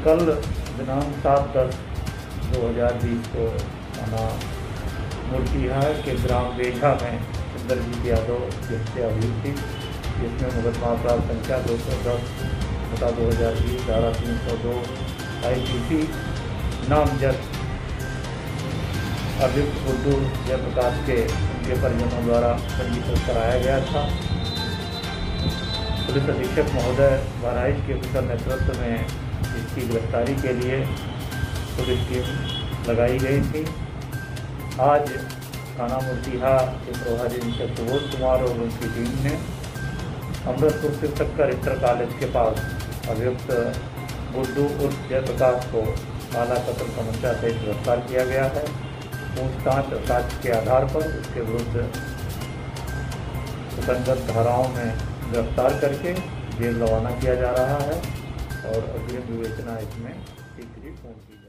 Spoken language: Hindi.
कल दिनांक 7/10/2020 को थाना मुर्तिहा के ग्राम बेझा में इंद्रजीत यादव की हत्या हुई थी, जिसमें मुकदमा अपराध संख्या 210/2020 धारा 302 IPC नामजद अभियुक्त गुड्डू जयप्रकाश के उनके परिजनों द्वारा पंजीकृत कराया गया था। पुलिस अधीक्षक महोदय बहराइच के कुशल नेतृत्व में इसकी गिरफ्तारी के लिए पुलिस टीम लगाई गई थी। आज थाना मुर्तिहा के प्रभारी निरीक्षक सुबोध कुमार और उनकी टीम ने अमृतपुर शिवशंकर इंटर कॉलेज के पास अभियुक्त गुड्डू उर्फ जयप्रकाश को काला कत्ल समस्या से गिरफ्तार किया गया है। पूछताछ और साक्ष्य के आधार पर उसके विरुद्ध सुसंगत धाराओं में गिरफ्तार करके जेल रवाना किया जा रहा है और अग्रिम विवेचना इसमें शीघ्र ही पूर्ण की